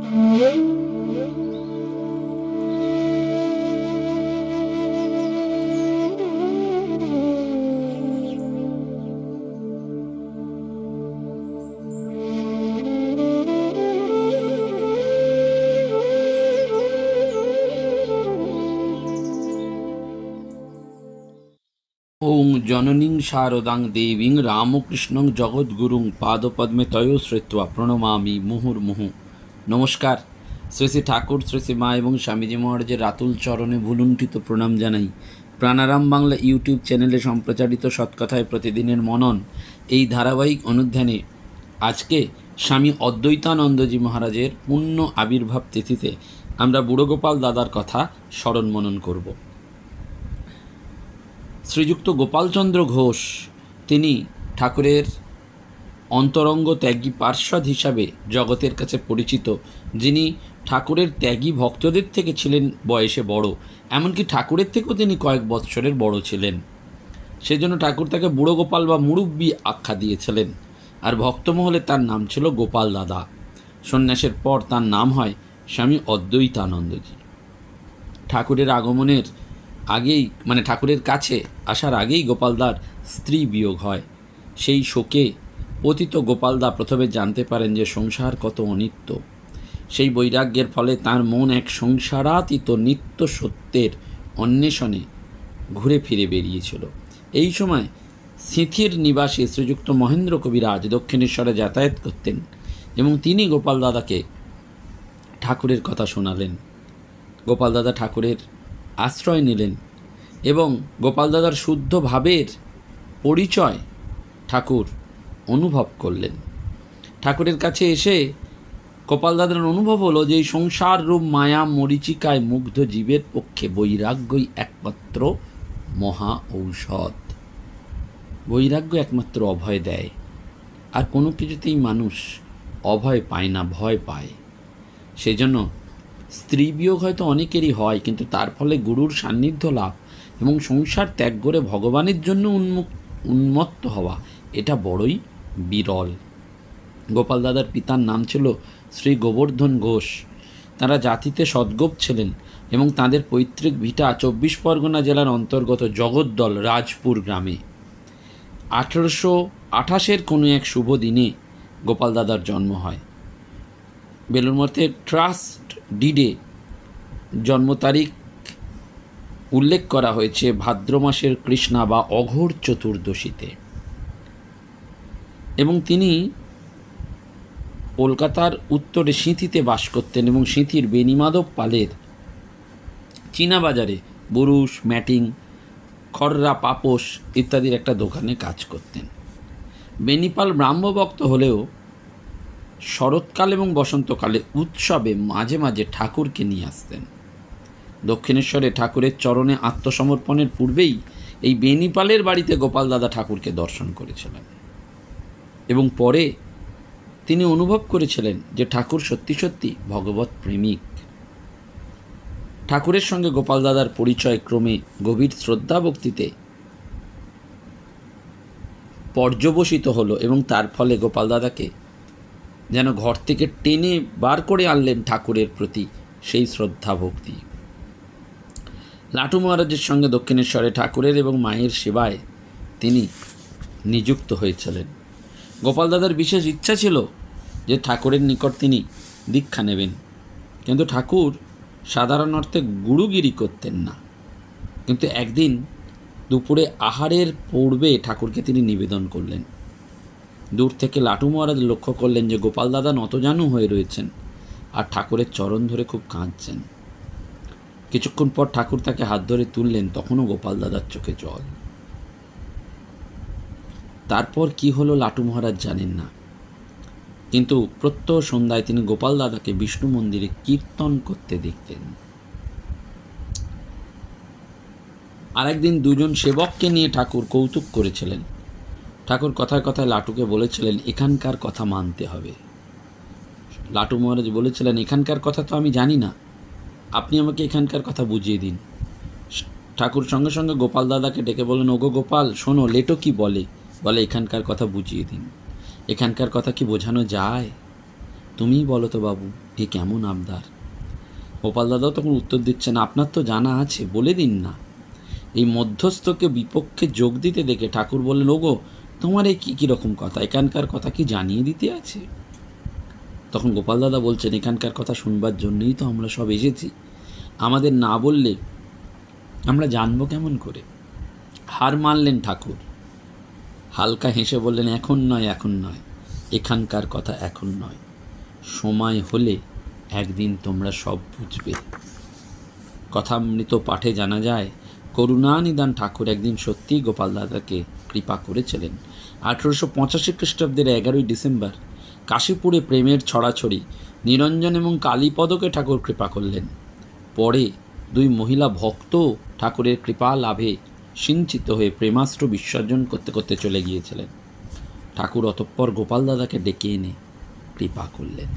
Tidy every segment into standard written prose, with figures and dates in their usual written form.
ওং জননীং শারদাং দেবীং রামকৃষ্ণং জগদ্গুরুং পাদপদ্মে তয় শ্রিত্বা প্রণমামি মুহুর্মুহু। নমস্কার। শ্রী শ্রী ঠাকুর, শ্রী শ্রী মা এবং স্বামীজি মহারাজের রাতুল চরণে ভুলুণ্ঠিত প্রণাম জানাই। প্রাণারাম বাংলা ইউটিউব চ্যানেলে সম্প্রচারিত সৎকথায় প্রতিদিনের মনন এই ধারাবাহিক অনুধ্যানে আজকে স্বামী অদ্বৈতানন্দজি মহারাজের পূর্ণ আবির্ভাব তিথিতে আমরা বুড়োগোপাল দাদার কথা স্মরণ মনন করব। শ্রীযুক্ত গোপালচন্দ্র ঘোষ তিনি ঠাকুরের অন্তরঙ্গ ত্যাগী পার্ষদ হিসাবে জগতের কাছে পরিচিত, যিনি ঠাকুরের ত্যাগী ভক্তদের থেকে ছিলেন বয়সে বড়, এমনকি ঠাকুরের থেকেও তিনি কয়েক বৎসরের বড় ছিলেন। সেজন্য ঠাকুর তাকে বুড়ো গোপাল বা মুরব্বী আখ্যা দিয়েছিলেন। আর ভক্তমহলে তার নাম ছিল গোপাল দাদা। সন্ন্যাসের পর তার নাম হয় স্বামী অদ্বৈতানন্দজি। ঠাকুরের আগমনের আগেই, মানে ঠাকুরের কাছে আসার আগেই গোপালদার স্ত্রী বিয়োগ হয়। সেই শোকে পতিত গোপালদা প্রথমে জানতে পারেন যে সংসার কত অনিত্য। সেই বৈরাগ্যের ফলে তার মন এক সংসারাতীত নিত্য সত্যের অন্বেষণে ঘুরে ফিরে বেরিয়েছিল। এই সময় সিঁথির নিবাসী শ্রীযুক্ত মহেন্দ্র কবিরাজ দক্ষিণেশ্বরে যাতায়াত করতেন এবং তিনি গোপাল দাদাকে ঠাকুরের কথা শোনালেন। গোপাল দাদা ঠাকুরের আশ্রয় নিলেন এবং গোপাল দাদার শুদ্ধ ভাবের পরিচয় ঠাকুর অনুভব করলেন। ঠাকুরের কাছে এসে গোপাল দাদার অনুভব হলো যে এই সংসার রূপ মায়া মরীচিকায় মুগ্ধ জীবের পক্ষে বৈরাগ্যই একমাত্র মহা ঔষধ। বৈরাগ্য একমাত্র অভয় দেয়, আর কোনো কিছুতেই মানুষ অভয় পায় না, ভয় পায়। সেজন্য স্ত্রী বিয়োগ হয়তো অনেকেরই হয়, কিন্তু তার ফলে গুরুর সান্নিধ্য লাভ এবং সংসার ত্যাগ করে ভগবানের জন্য উন্মত্ত হওয়া এটা বড়ই বিরল। গোপাল দাদার পিতার নাম ছিল শ্রী গোবর্ধন ঘোষ। তারা জাতিতে সদ্গোপ ছিলেন এবং তাদের পৈতৃক ভিটা 24 পরগনা জেলার অন্তর্গত জগদ্দল রাজপুর গ্রামে। 1828 কোনো এক শুভ দিনে গোপাল দাদার জন্ম হয়। বেলুড়মঠের ট্রাস্ট ডিডে জন্ম তারিখ উল্লেখ করা হয়েছে ভাদ্র মাসের কৃষ্ণা বা অঘোর চতুর্দশীতে, এবং তিনি কলকাতার উত্তরে সিঁথিতে বাস করতেন এবং সিঁথির বেণীমাধব পালের চীনা বাজারে বুরুশ, ম্যাটিং, খররা, পাপোশ ইত্যাদির একটা দোকানে কাজ করতেন। বেণীপাল ব্রাহ্মভক্ত হলেও শরৎকাল এবং বসন্তকালে উৎসবে মাঝে মাঝে ঠাকুরকে নিয়ে আসতেন। দক্ষিণেশ্বরে ঠাকুরের চরণে আত্মসমর্পণের পূর্বেই এই বেণীপালের বাড়িতে গোপাল দাদা ঠাকুরকে দর্শন করেছিলেন এবং পরে তিনি অনুভব করেছিলেন যে ঠাকুর সত্যি সত্যি ভগবৎ প্রেমিক। ঠাকুরের সঙ্গে গোপাল দাদার পরিচয় ক্রমে গভীর শ্রদ্ধা ভক্তিতে পর্যবসিত হলো এবং তার ফলে গোপাল দাদাকে যেন ঘর থেকে টেনে বার করে আনলেন ঠাকুরের প্রতি সেই শ্রদ্ধা ভক্তি। লাটু মহারাজের সঙ্গে দক্ষিণেশ্বরে ঠাকুরের এবং মায়ের সেবায় তিনি নিযুক্ত হয়েছিলেন। গোপাল দাদার বিশেষ ইচ্ছা ছিল যে ঠাকুরের নিকট তিনি দীক্ষা নেবেন, কিন্তু ঠাকুর সাধারণ অর্থে গুরুগিরি করতেন না। কিন্তু একদিন দুপুরে আহারের পূর্বে ঠাকুরকে তিনি নিবেদন করলেন। দূর থেকে লাটু মহারাজ লক্ষ্য করলেন যে গোপাল দাদা নতজানু হয়ে রয়েছেন আর ঠাকুরের চরণ ধরে খুব কাঁদছেন। কিছুক্ষণ পর ঠাকুর তাকে হাত ধরে তুললেন, তখনও গোপাল দাদার চোখে জল। তারপর কি হলো লাটু মহারাজ জানেন না, কিন্তু প্রত্যহ সন্ধ্যায় তিনি গোপাল দাদাকে বিষ্ণু মন্দিরে কীর্তন করতে দেখতেন। আরেকদিন দুজন সেবককে নিয়ে ঠাকুর কৌতুক করেছিলেন। ঠাকুর কথায় কথায় লাটুকে বলেছিলেন এখানকার কথা মানতে হবে। লাটু মহারাজ বলেছিলেন এখানকার কথা তো আমি জানি না, আপনি আমাকে এখানকার কথা বুঝিয়ে দিন। ঠাকুর সঙ্গে সঙ্গে গোপাল দাদাকে ডেকে বলেন, ওগো গোপাল শোনো, লেটো কি বলে এখানকার কথা বুঝিয়ে দিন। এখানকার কথা কি বোঝানো যায়? তুমিই বলো তো বাবু, এ কেমন আবদার? গোপাল দাদাও তখন উত্তর দিচ্ছেন, আপনার তো জানা আছে, বলে দিন না। এই মধ্যস্থকে বিপক্ষে যোগ দিতে দেখে ঠাকুর বললেন, ওগো, তোমার এই কী রকম কথা, এখানকার কথা কি জানিয়ে দিতে আছে? তখন গোপাল দাদা বলছেন, এখানকার কথা শুনবার জন্যই তো আমরা সব এসেছি, আমাদের না বললে আমরা জানবো কেমন করে? হার মানলেন ঠাকুর, হালকা হেসে বললেন, এখন নয়, এখন নয়, এখানকার কথা এখন নয়, সময় হলে একদিন তোমরা সব বুঝবে। কথামৃত পাঠে জানা যায় করুণানিধান ঠাকুর একদিন সত্যিই গোপাল দাদাকে কৃপা করেছিলেন। 1885 খ্রিস্টাব্দের 11ই ডিসেম্বর কাশীপুরে প্রেমের ছড়াছড়ি নিরঞ্জন এবং কালীপদকে ঠাকুর কৃপা করলেন। পরে দুই মহিলা ভক্ত ঠাকুরের কৃপা লাভে সিঞ্চিত হয়ে প্রেমাস্ত্র বিসর্জন করতে করতে চলে গিয়েছিলেন। ঠাকুর অতঃপর গোপাল দাদাকে ডেকে এনে কৃপা করলেন।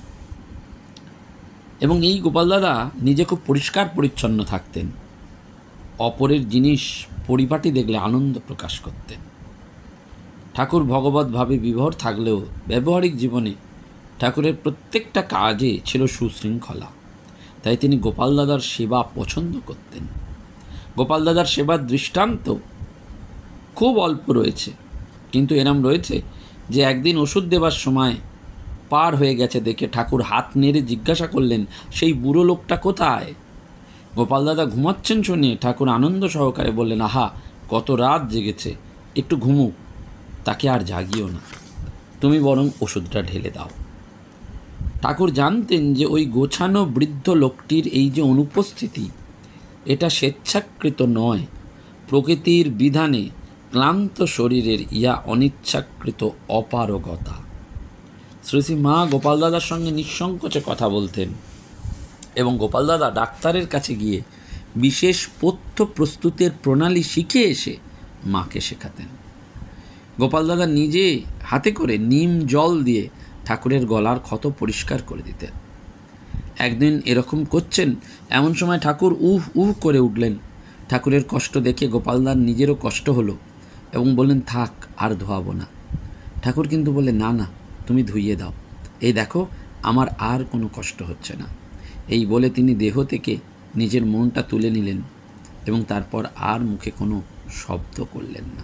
এবং এই গোপাল দাদা নিজে খুব পরিষ্কার পরিচ্ছন্ন থাকতেন, অপরের জিনিস পরিপাটি দেখলে আনন্দ প্রকাশ করতেন। ঠাকুর ভগবতভাবে বিভোর থাকলেও ব্যবহারিক জীবনে ঠাকুরের প্রত্যেকটা কাজে ছিল সুশৃঙ্খলা। তাই তিনি গোপাল দাদার সেবা পছন্দ করতেন। গোপাল দাদার সেবার দৃষ্টান্ত খুব অল্প রয়েছে, কিন্তু এরম রয়েছে যে একদিন ওষুধ দেবার সময় পার হয়ে গেছে দেখে ঠাকুর হাত নেড়ে জিজ্ঞাসা করলেন, সেই বুড়ো লোকটা কোথায়? গোপাল দাদা ঘুমাচ্ছেন শুনে ঠাকুর আনন্দ সহকারে বললেন, আহা, কত রাত জেগেছে, একটু ঘুমুক, তাকে আর জাগিও না, তুমি বরং ওষুধটা ঢেলে দাও। ঠাকুর জানতেন যে ওই গোছানো বৃদ্ধ লোকটির এই যে অনুপস্থিতি, এটা স্বেচ্ছাকৃত নয়, প্রকৃতির বিধানে ক্লান্ত শরীরের ইয়া অনিচ্ছাকৃত অপারগতা। শ্রী শ্রী মা গোপাল দাদার সঙ্গে নিঃসংকোচে কথা বলতেন এবং গোপাল দাদা ডাক্তারের কাছে গিয়ে বিশেষ পথ্য প্রস্তুতের প্রণালী শিখে এসে মাকে শেখাতেন। গোপাল দাদা নিজে হাতে করে নিম জল দিয়ে ঠাকুরের গলার ক্ষত পরিষ্কার করে দিতেন। একদিন এরকম করছেন, এমন সময় ঠাকুর উহ উহ করে উঠলেন। ঠাকুরের কষ্ট দেখে গোপালদার নিজেরও কষ্ট হলো এবং বললেন, থাক, আর ধোয়াবো না। ঠাকুর কিন্তু বললেন, না না, তুমি ধুইয়ে দাও, এই দেখো আমার আর কোনো কষ্ট হচ্ছে না। এই বলে তিনি দেহ থেকে নিজের মনটা তুলে নিলেন এবং তারপর আর মুখে কোনো শব্দ করলেন না।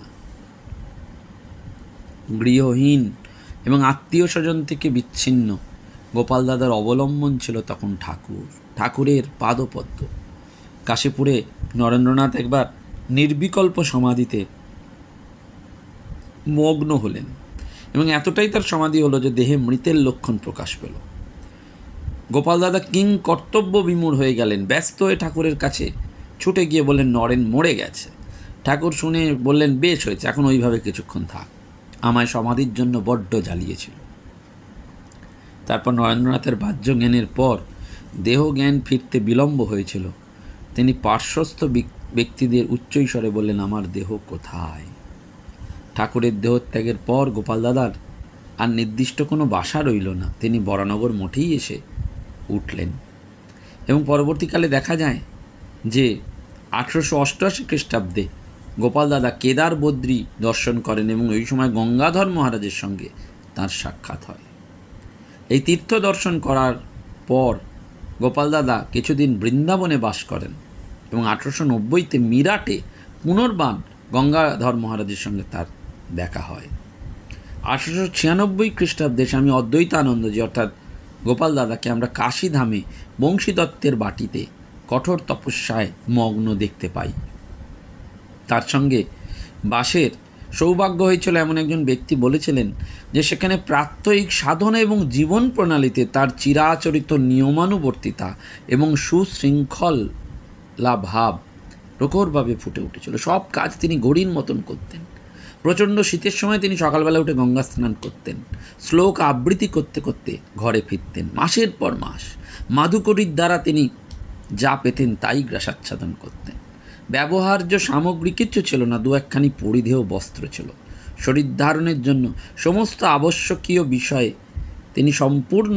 গৃহহীন এবং আত্মীয় স্বজন থেকে বিচ্ছিন্ন গোপাল দাদার অবলম্বন ছিল তখন ঠাকুর, ঠাকুরের পাদপদ্ম। কাশীপুরে নরেন্দ্রনাথ একবার নির্বিকল্প সমাধিতে মগ্ন হলেন এবং এতটাই তার সমাধি হলো যে দেহে মৃতের লক্ষণ প্রকাশ পেল। গোপাল দাদা কিং কর্তব্য বিমূঢ় হয়ে গেলেন, ব্যস্ত হয়ে ঠাকুরের কাছে ছুটে গিয়ে বললেন, নরেন মরে গেছে। ঠাকুর শুনে বললেন, বেশ হয়েছে, এখন ওইভাবে কিছুক্ষণ থাক, আমায় সমাধির জন্য বড্ড জ্বালিয়েছিল। তারপর নরেন্দ্রনাথের বাহ্য জ্ঞানের পর দেহ জ্ঞান ফিরতে বিলম্ব হয়েছিল। তিনি পার্শ্বস্থ ব্যক্তিদের উচ্চৈস্বরে বললেন, আমার দেহ কোথায়? ঠাকুরের দেহত্যাগের পর গোপাল দাদার আর নির্দিষ্ট কোনো বাসা রইল না, তিনি বরানগর মঠেই এসে উঠলেন। এবং পরবর্তীকালে দেখা যায় যে 1888 খ্রিস্টাব্দে গোপাল দাদা কেদার বদ্রী দর্শন করেন এবং ওই সময় গঙ্গাধর মহারাজের সঙ্গে তার সাক্ষাৎ হয়। এই তীর্থ দর্শন করার পর গোপাল দাদা কিছুদিন বৃন্দাবনে বাস করেন এবং 1890-তে মিরাটে পুনর্বার গঙ্গাধর মহারাজের সঙ্গে তার দেখা হয়। 1896 খ্রিস্টাব্দে স্বামী অদ্বৈতানন্দজি অর্থাৎ গোপাল দাদাকে আমরা কাশীধামে বংশীদত্তের বাটিতে কঠোর তপস্যায় মগ্ন দেখতে পাই। তার সঙ্গে বাসের সৌভাগ্য হয়েছিল এমন একজন ব্যক্তি বলেছিলেন যে সেখানে প্রাত্যহিক সাধনা এবং জীবন প্রণালীতে তার চিরাচরিত নিয়মানুবর্তিতা এবং সুশৃঙ্খলা ভাব প্রখরভাবে ফুটে উঠেছিল। সব কাজ তিনি ঘড়ির মতন করতেন। প্রচণ্ড শীতের সময় তিনি সকালবেলা উঠে গঙ্গা স্নান করতেন, শ্লোক আবৃত্তি করতে করতে ঘরে ফিরতেন। মাসের পর মাস মাধুকরীর দ্বারা তিনি যা পেতেন তাই গ্রাসাচ্ছাদন করতেন। ব্যবহার্য সামগ্রী কিচ্ছু ছিল না, দু একখানি পরিধেয় বস্ত্র ছিল। শরীর ধারণের জন্য সমস্ত আবশ্যকীয় বিষয়ে তিনি সম্পূর্ণ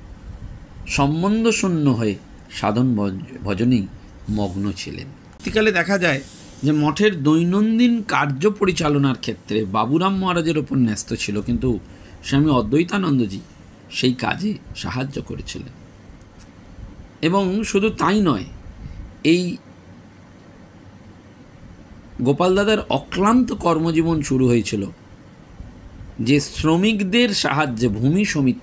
সম্বন্ধশূন্য হয়ে সাধন ভজনেই মগ্ন ছিলেন। পরবর্তীকালে দেখা যায় যে মঠের দৈনন্দিন কার্য পরিচালনার ক্ষেত্রে বাবুরাম মহারাজের ওপর ন্যস্ত ছিল, কিন্তু স্বামী অদ্বৈতানন্দজি সেই কাজে সাহায্য করেছিলেন। এবং শুধু তাই নয়, এই গোপাল দাদার অক্লান্ত কর্মজীবন শুরু হয়েছিল যে শ্রমিকদের সাহায্যে ভূমি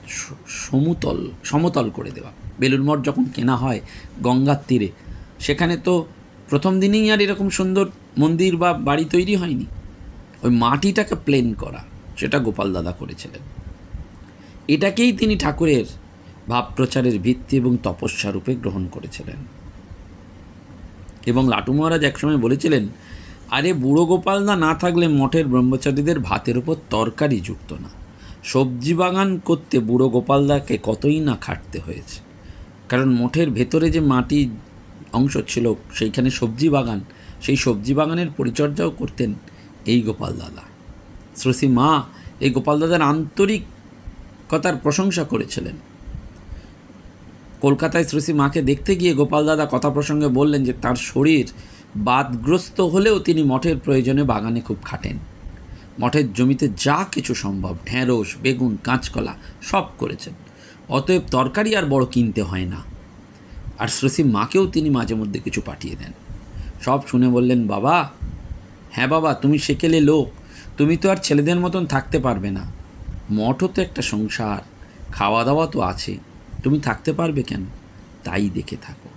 সমতল করে দেওয়া। বেলুড় মঠ যখন কেনা হয় গঙ্গার তীরে, সেখানে তো প্রথম দিনেই আর এরকম সুন্দর মন্দির বা বাড়ি তৈরি হয়নি। ওই মাটিটাকে প্লেন করা, সেটা গোপাল দাদা করেছিলেন। এটাকেই তিনি ঠাকুরের ভাব প্রচারের ভিত্তি এবং তপস্যা রূপে গ্রহণ করেছিলেন। এবং লাটু মহারাজ একসময় বলেছিলেন, আরে বুড়ো গোপালদা না থাকলে মঠের ব্রহ্মচারীদের ভাতের উপর তরকারি যুক্ত না। সবজি বাগান করতে বুড়ো গোপালদাকে কতই না খাটতে হয়েছে, কারণ মঠের ভেতরে যে মাটি অংশ ছিল সেইখানে সবজি বাগান, সেই সবজি বাগানের পরিচর্যাও করতেন এই গোপাল দাদা। শ্রী মা এই গোপাল দাদার আন্তরিকতার প্রশংসা করেছিলেন। কলকাতায় শ্রী মাকে দেখতে গিয়ে গোপাল দাদা কথা প্রসঙ্গে বললেন যে তার শরীর বাদগ্রস্ত হলেও তিনি মঠের প্রয়োজনে বাগানে খুব খাটেন। মঠের জমিতে যা কিছু সম্ভব, ঢেঁড়স, বেগুন, কাঁচকলা সব করেছেন। অতএব তরকারি আর বড় কিনতে হয় না। আর শ্রী মাকেও তিনি মাঝে মধ্যে কিছু পাঠিয়ে দেন। সব শুনে বললেন, বাবা, হ্যাঁ বাবা, তুমি সেকেলে লোক, তুমি তো আর ছেলেদের মতন থাকতে পারবে না। মঠও তো একটা সংসার, খাওয়া দাওয়া তো আছে, তুমি থাকতে পারবে কেন? তাই দেখে থাকো।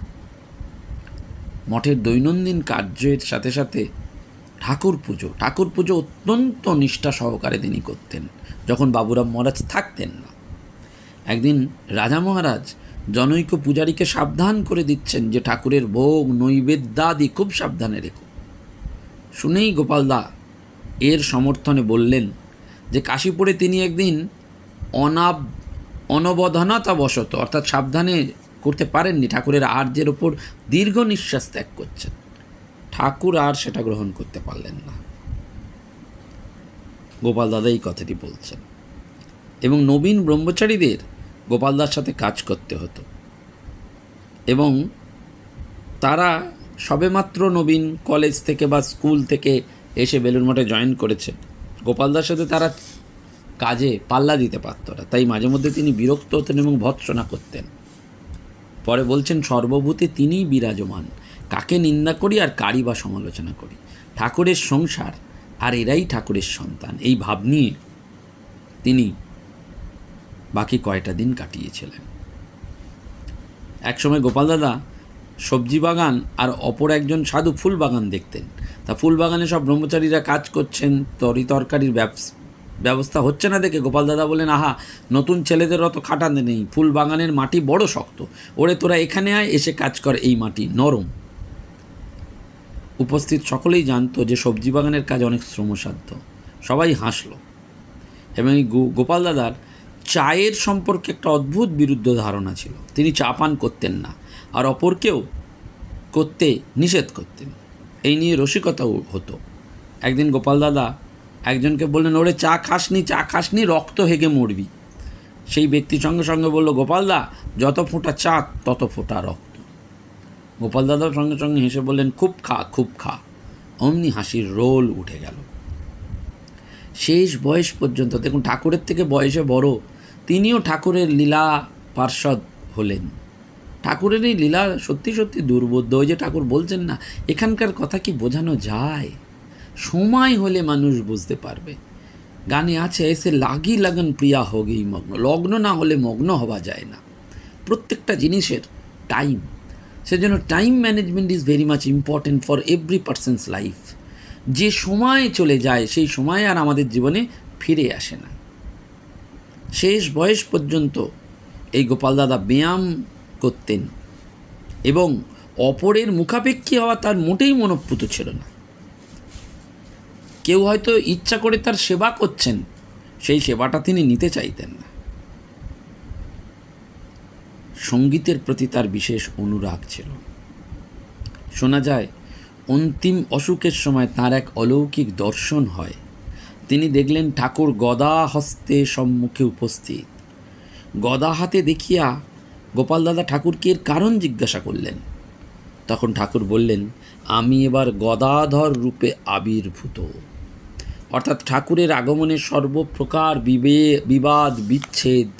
মঠের দৈনন্দিন কার্যের সাথে সাথে ঠাকুর পুজো অত্যন্ত নিষ্ঠা সহকারে তিনি করতেন যখন বাবুরাম মহারাজ থাকতেন না। একদিন রাজা মহারাজ জনৈক পূজারীকে সাবধান করে দিচ্ছেন যে ঠাকুরের ভোগ নৈবেদ্যাদি খুব সাবধানে রেখো। শুনেই গোপালদা এর সমর্থনে বললেন যে কাশীপুরে তিনি একদিন অনবধানতাবশত অর্থাৎ সাবধানে করতে পারেননি, ঠাকুরের আর্যের ওপর দীর্ঘ নিঃশ্বাস ত্যাগ করছেন। ঠাকুর আর সেটা গ্রহণ করতে পারলেন না। গোপাল দাদা এই কথাটি বলছেন। এবং নবীন ব্রহ্মচারীদের গোপালদার সাথে কাজ করতে হতো, এবং তারা সবেমাত্র নবীন কলেজ থেকে বা স্কুল থেকে এসে বেলুড় মঠে জয়েন করেছে। গোপালদার সাথে তারা কাজে পাল্লা দিতে পারত না, তাই মাঝে মধ্যে তিনি বিরক্ত হতেন এবং ভৎসনা করতেন। পরে বলছেন, সর্বভূতে তিনিই বিরাজমান, কাকে নিন্দা করি আর কারি বা সমালোচনা করি। ঠাকুরের সংসার আর এরাই ঠাকুরের সন্তান, এই ভাব নিয়ে তিনি বাকি কয়টা দিন কাটিয়েছিলেন। একসময় গোপাল দাদা সবজি বাগান আর অপর একজন সাধু ফুল বাগান দেখতেন। তা ফুল বাগানে সব ব্রহ্মচারীরা কাজ করছেন, তরকারির ব্যবস্থা হচ্ছে না দেখে গোপাল দাদা বলেন, আহা, নতুন ছেলেদের অত খাটাতে নেই, ফুল বাগানের মাটি বড় শক্ত, ওরে তোরা এখানে আয়, এসে কাজ কর, এই মাটি নরম। উপস্থিত সকলেই জানতো যে সবজি বাগানের কাজ অনেক শ্রমসাধ্য। সবাই হাসল। এবং এই গোপাল দাদার চায়ের সম্পর্কে একটা অদ্ভুত বিরুদ্ধ ধারণা ছিল। তিনি চা পান করতেন না আর অপরকেও করতে নিষেধ করতেন। এই নিয়ে রসিকতাও হতো। একদিন গোপাল দাদা একজনকে বললেন, ওরে চা খাসনি, রক্ত হেগে মরবি। সেই ব্যক্তি সঙ্গে সঙ্গে বলল, গোপালদা, যত ফোঁটা চা তত ফোঁটা রক্ত। গোপাল দাদার সঙ্গে সঙ্গে হেসে বললেন, খুব খা। অমনি হাসির রোল উঠে গেল। শেষ বয়স পর্যন্ত, দেখুন ঠাকুরের থেকে বয়সে বড়, তিনিও ঠাকুরের লীলা পার্ষদ হলেন। ঠাকুরের এই লীলা সত্যি সত্যি দুর্বোধ্য। ওই যে ঠাকুর বলছেন না, এখানকার কথা কি বোঝানো যায়? সময় হলে মানুষ বুঝতে পারবে। গানে আছে, এসে লাগি লগন প্রিয়া হোগেই মগ্ন, লগ্ন না হলে মগ্ন হওয়া যায় না। প্রত্যেকটা জিনিসের টাইম, সেজন্য time management is very much important for every person's life. যে সময় চলে যায় সেই সময় আর আমাদের জীবনে ফিরে আসে না। শেষ বয়স পর্যন্ত এই গোপাল দাদা ব্যায়াম করতেন এবং অপরের মুখাপেক্ষী হওয়া তার মোটেই মনোপুত ছিল না। কেউ হয়তো ইচ্ছা করে তার সেবা করছেন, সেই সেবাটা তিনি নিতে চাইতেন না। সঙ্গীতের প্রতি তার বিশেষ অনুরাগ ছিল। শোনা যায়, অন্তিম অসুখের সময় তার এক অলৌকিক দর্শন হয়। তিনি দেখলেন ঠাকুর গদা হস্তে সম্মুখে উপস্থিত। গদা হাতে দেখিয়া গোপাল দাদা ঠাকুরকে এর কারণ জিজ্ঞাসা করলেন। তখন ঠাকুর বললেন, আমি এবার গদাধর রূপে আবির্ভূত। অর্থাৎ ঠাকুরের আগমনে সর্বপ্রকার বিবাদ বিচ্ছেদ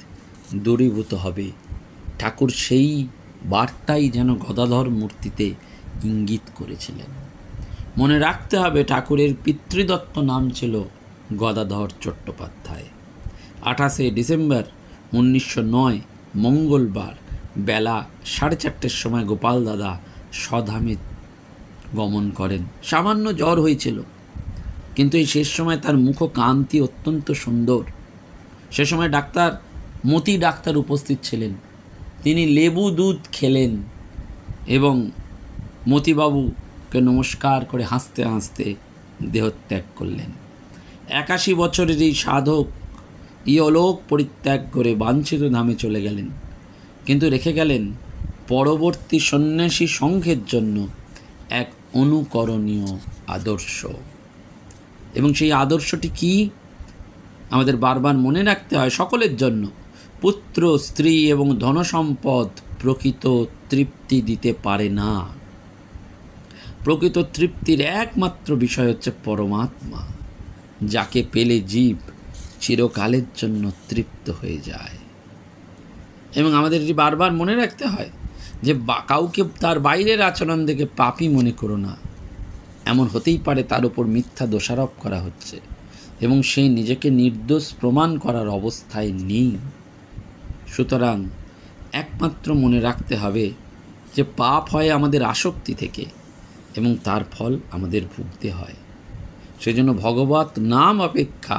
দূরীভূত হবে। ঠাকুর সেই বার্তাই যেন গদাধর মূর্তিতে ইঙ্গিত করেছিলেন। মনে রাখতে হবে ঠাকুরের পিতৃদত্ত নাম ছিল গদাধর চট্টোপাধ্যায়। 28শে ডিসেম্বর 1909 মঙ্গলবার বেলা 4:30 সময় গোপাল দাদা স্বধামে গমন করেন। সামান্য জ্বর হয়েছিল, কিন্তু এই শেষ সময় তার মুখ কান্তি অত্যন্ত সুন্দর। সে সময় ডাক্তার মতি ডাক্তার উপস্থিত ছিলেন। তিনি লেবু দুধ খেলেন এবং মতিবাবুকে নমস্কার করে হাসতে হাসতে দেহত্যাগ করলেন। 81 বছরের এই সাধক ইহলোক পরিত্যাগ করে বাঞ্ছিত ধামে চলে গেলেন, কিন্তু রেখে গেলেন পরবর্তী সন্ন্যাসী সংঘের জন্য এক অনুকরণীয় আদর্শ। এবং সেই আদর্শটি কি আমাদের বারবার মনে রাখতে হয় সকলের জন্য। পুত্র, স্ত্রী এবং ধনসম্পদ প্রকৃত তৃপ্তি দিতে পারে না। প্রকৃত তৃপ্তির একমাত্র বিষয় হচ্ছে পরমাত্মা, যাকে পেলে জীব চিরকালের জন্য তৃপ্ত হয়ে যায়। এবং আমাদের এটি বারবার মনে রাখতে হয় যে কাউকে তার বাইরের আচরণ দেখে পাপী মনে করো না। এমন হতেই পারে তার উপর মিথ্যা দোষারোপ করা হচ্ছে এবং সে নিজেকে নির্দোষ প্রমাণ করার অবস্থায় নেই। সুতরাং একমাত্র মনে রাখতে হবে যে পাপ হয় আমাদের আসক্তি থেকে এবং তার ফল আমাদের ভুগতে হয়। সেজন্য ভগবত নাম অপেক্ষা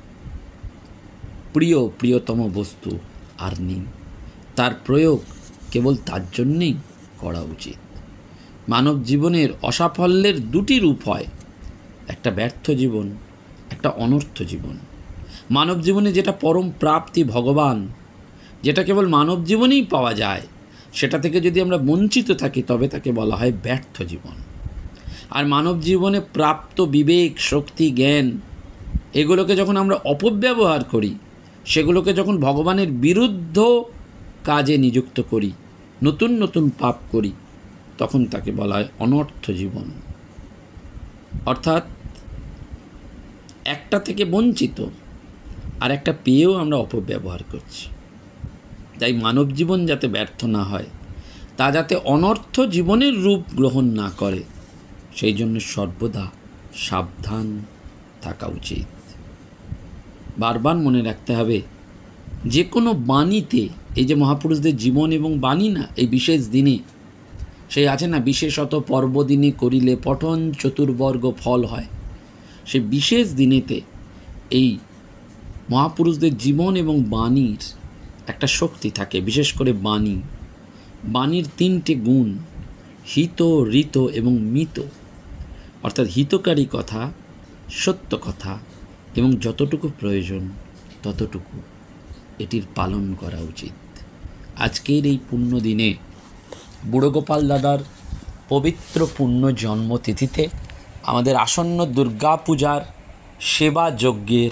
প্রিয়তম বস্তু আর নেই। তার প্রয়োগ কেবল তার জন্যেই করা উচিত। মানব জীবনের অসাফল্যের দুটি রূপ হয়, একটা ব্যর্থ জীবন, একটা অনর্থ জীবন। মানব জীবনে যেটা পরম প্রাপ্তি ভগবান, যেটা কেবল মানব জীবনেই পাওয়া যায়, সেটা থেকে যদি আমরা বঞ্চিত থাকি তবে তাকে বলা হয় ব্যর্থ জীবন। আর মানব জীবনে প্রাপ্ত বিবেক, শক্তি, জ্ঞান এগুলোকে যখন আমরা অপব্যবহার করি, সেগুলোকে যখন ভগবানের বিরুদ্ধ কাজে নিযুক্ত করি, নতুন নতুন পাপ করি, তখন তাকে বলা হয় অনর্থ জীবন। অর্থাৎ একটা থেকে বঞ্চিত আর একটা পেয়েও আমরা অপব্যবহার করছি। তাই মানব জীবন যাতে ব্যর্থ না হয়, তা যাতে অনর্থ জীবনের রূপ গ্রহণ না করে, সেই জন্য সর্বদা সাবধান থাকা উচিত। বারবার মনে রাখতে হবে যে কোনো বাণীতে, এই যে মহাপুরুষদের জীবন এবং বাণী না, এই বিশেষ দিনে সেই আছে না, বিশেষত পর্বদিনে করিলে পঠন চতুর্বর্গ ফল হয়। সেই বিশেষ দিনেতে এই মহাপুরুষদের জীবন এবং বাণীর একটা শক্তি থাকে। বিশেষ করে বাণীর 3টে গুণ, হিত, ঋত এবং মিত। অর্থাৎ হিতকারী কথা, সত্য কথা এবং যতটুকু প্রয়োজন ততটুকু এটির পালন করা উচিত। আজকের এই পুণ্য দিনে বুড়ো গোপাল দাদার পবিত্র পুণ্য জন্মতিথিতে আমাদের আসন্ন দুর্গা পূজার সেবা যজ্ঞের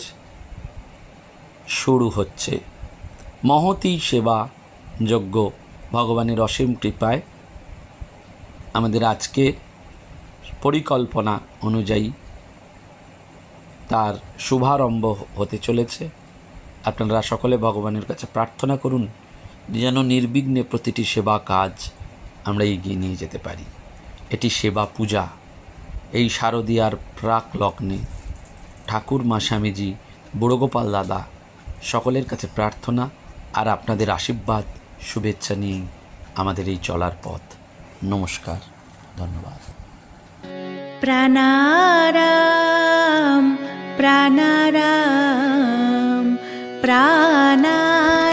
শুরু হচ্ছে। মহতী সেবা যজ্ঞ ভগবানের অসীম কৃপায় আমাদের আজকে পরিকল্পনা অনুযায়ী তার শুভারম্ভ হতে চলেছে। আপনারা সকলে ভগবানের কাছে প্রার্থনা করুন যেন নির্বিঘ্নে প্রতিটি সেবা কাজ আমরা এগিয়ে নিয়ে যেতে পারি। এটি সেবা পূজা। এই শারদীয়ার প্রাক লগ্নে ঠাকুর মা স্বামীজি, বুড়ো গোপাল দাদা সকলের কাছে প্রার্থনা আর আপনাদের আশীর্বাদ শুভেচ্ছা নিয়ে আমাদের এই চলার পথ। নমস্কার, ধন্যবাদ। প্রাণারাম প্রাণারাম প্রাণারাম।